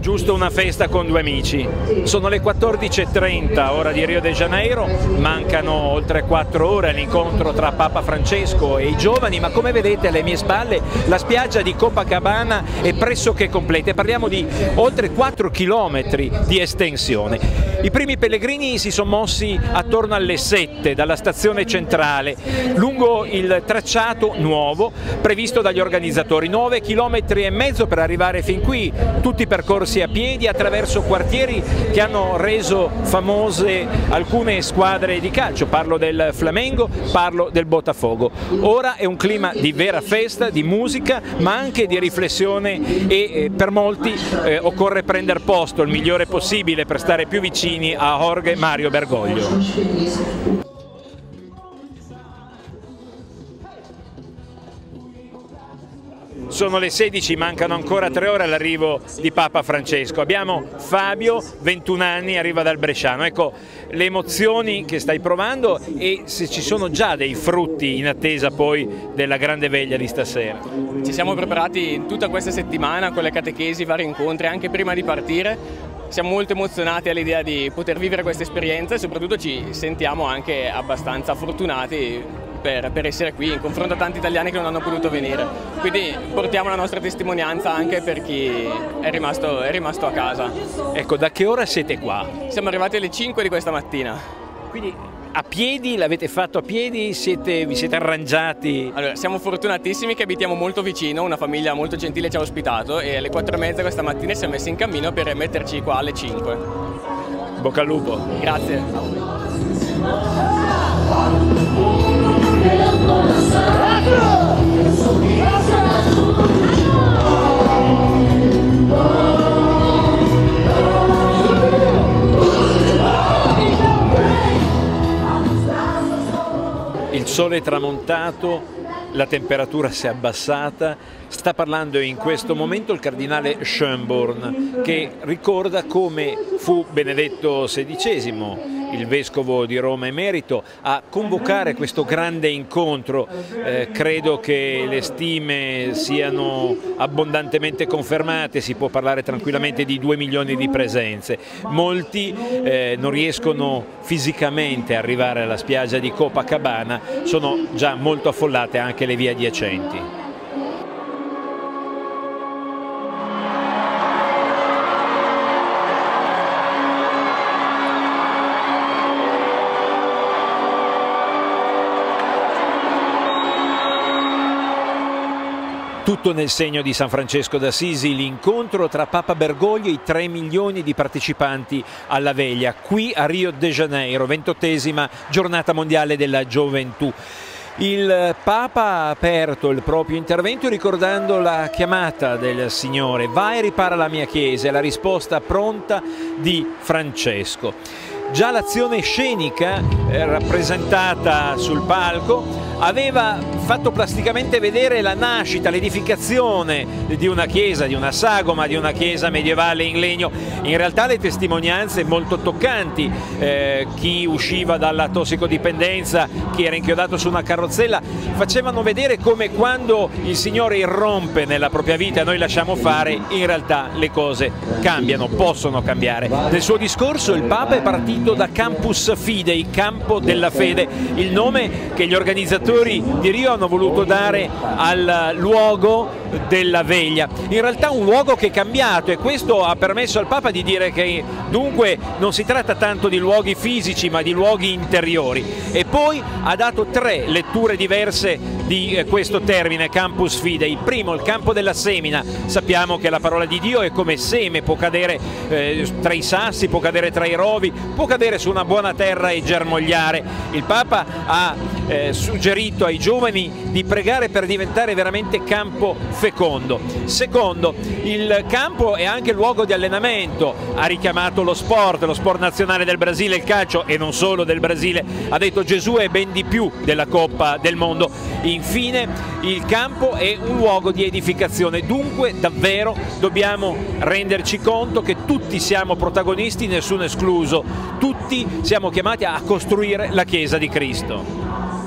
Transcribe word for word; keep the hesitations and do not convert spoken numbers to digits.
giusto una festa con due amici. Sono le quattordici e trenta, ora di Rio de Janeiro, mancano oltre quattro ore all'incontro tra Papa Francesco e i giovani, ma come vedete alle mie spalle la spiaggia di Copacabana è pressoché completa. Parliamo di oltre quattro chilometri di estensione. I primi pellegrini si sono mossi attorno alle sette dalla stazione centrale, lungo il tracciato nuovo previsto dagli organizzatori, nove chilometri e mezzo per arrivare fin qui, tutti percorsi a piedi attraverso quartieri che hanno reso famose alcune squadre di calcio, parlo del Flamengo, parlo del Botafogo. Ora è un clima di vera festa, di musica, ma anche di riflessione e eh, per molti eh, occorre prendere posto il migliore possibile per stare più vicini a Jorge Mario Bergoglio. Sono le sedici, mancano ancora tre ore all'arrivo di Papa Francesco. Abbiamo Fabio, ventuno anni, arriva dal Bresciano. Ecco le emozioni che stai provando e se ci sono già dei frutti in attesa poi della grande veglia di stasera. Ci siamo preparati tutta questa settimana con le catechesi, vari incontri, anche prima di partire. Siamo molto emozionati all'idea di poter vivere questa esperienza e soprattutto ci sentiamo anche abbastanza fortunati Per, per essere qui in confronto a tanti italiani che non hanno potuto venire, quindi portiamo la nostra testimonianza anche per chi è rimasto, è rimasto a casa. Ecco, da che ora siete qua? Siamo arrivati alle cinque di questa mattina. Quindi a piedi, l'avete fatto a piedi, siete, vi siete arrangiati? Allora, siamo fortunatissimi che abitiamo molto vicino, una famiglia molto gentile ci ha ospitato e alle quattro e mezza questa mattina siamo messi in cammino per metterci qua alle cinque. Bocca al lupo. Grazie. Il sole è tramontato, la temperatura si è abbassata, sta parlando in questo momento il cardinale Schönborn, che ricorda come fu Benedetto sedicesimo, il vescovo di Roma emerito, a convocare questo grande incontro. Eh, credo che le stime siano abbondantemente confermate, si può parlare tranquillamente di due milioni di presenze. Molti eh, non riescono fisicamente a arrivare alla spiaggia di Copacabana, sono già molto affollate anche le vie adiacenti. Tutto nel segno di San Francesco d'Assisi, l'incontro tra Papa Bergoglio e i tre milioni di partecipanti alla veglia, qui a Rio de Janeiro, ventottesima giornata mondiale della gioventù. Il Papa ha aperto il proprio intervento ricordando la chiamata del Signore, vai e ripara la mia Chiesa, la risposta pronta di Francesco. Già l'azione scenica eh, rappresentata sul palco aveva fatto plasticamente vedere la nascita, l'edificazione di una chiesa, di una sagoma, di una chiesa medievale in legno. In realtà le testimonianze molto toccanti, eh, chi usciva dalla tossicodipendenza, chi era inchiodato su una carrozzella, facevano vedere come quando il Signore irrompe nella propria vita e noi lasciamo fare, in realtà le cose cambiano, possono cambiare. Nel suo discorso il Papa è partito da Campus Fidei, campo della fede, il nome che gli organizzatori di Rio hanno voluto dare al luogo della veglia. In realtà un luogo che è cambiato e questo ha permesso al Papa di dire che dunque non si tratta tanto di luoghi fisici ma di luoghi interiori, e poi ha dato tre letture diverse di questo termine Campus Fidei. Primo, il campo della semina, sappiamo che la parola di Dio è come seme, può cadere eh, tra i sassi, può cadere tra i rovi, può cadere su una buona terra e germogliare. Il Papa ha eh, suggerito ai giovani di pregare per diventare veramente campo fecondo. Secondo, il campo è anche luogo di allenamento, ha richiamato lo sport, lo sport nazionale del Brasile, il calcio, e non solo del Brasile, ha detto Gesù è ben di più della Coppa del Mondo. Infine, il campo è un luogo di edificazione, dunque davvero dobbiamo renderci conto che tutti siamo protagonisti, nessuno escluso, tutti siamo chiamati a costruire la Chiesa di Cristo.